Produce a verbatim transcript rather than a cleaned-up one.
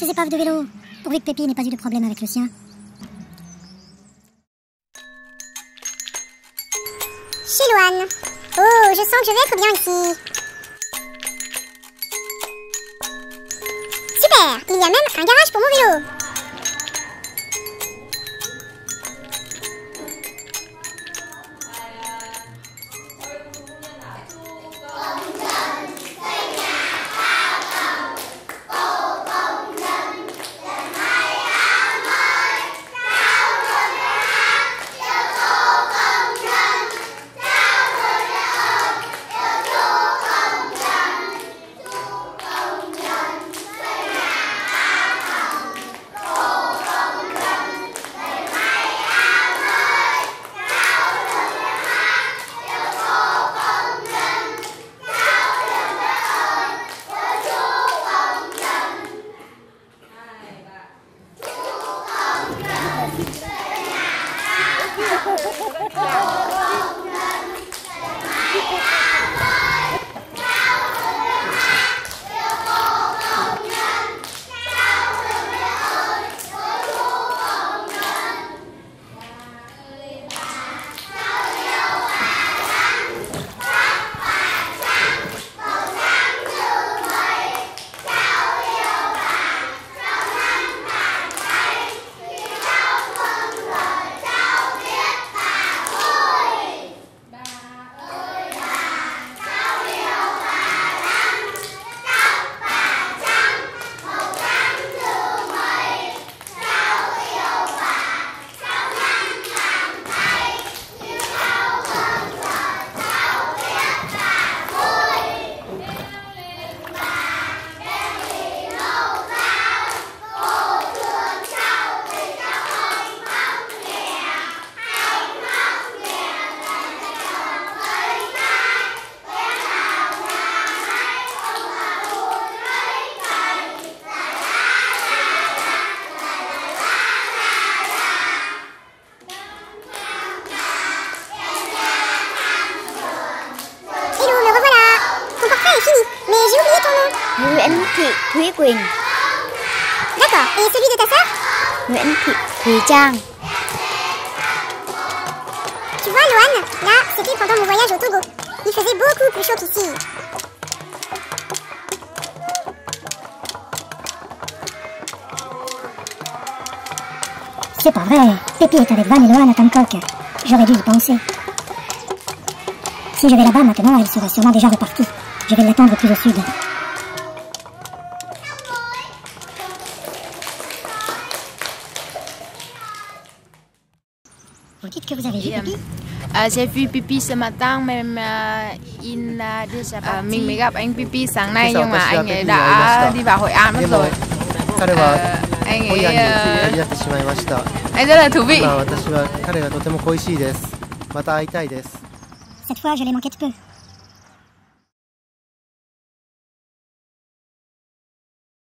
quelques épaves de vélo, pourvu que Pépi n'ait pas eu de problème avec le sien. Chez Loane. Oh, je sens que je vais être bien ici. Super, il y a même un garage pour mon vélo. Nguyễn Thị Thúy Quỳnh. D'accord, et celui de ta sœur? Nguyễn Thị Thùy Trang. Tu vois Loane, là, c'était pendant mon voyage au Togo. Il faisait beaucoup plus chaud qu'ici. C'est pas vrai, Pépi est avec Van et Loane à Bangkok. J'aurais dû y penser. Si je vais là-bas maintenant, elle sera sûrement déjà repartie. Je vais l'attendre plus au sud. Vous dites que vous avez vu Pépi? À, j'ai vu Pépi ce matin, même uh, in uh, déjà uh, mình mới gặp anh Pépi sáng nay, nhưng mà anh ấy đã đi vào Hội An mất rồi. Uh, anh ấy uh, anh rất là thú vị. Cette fois, je l'ai manqué de peu.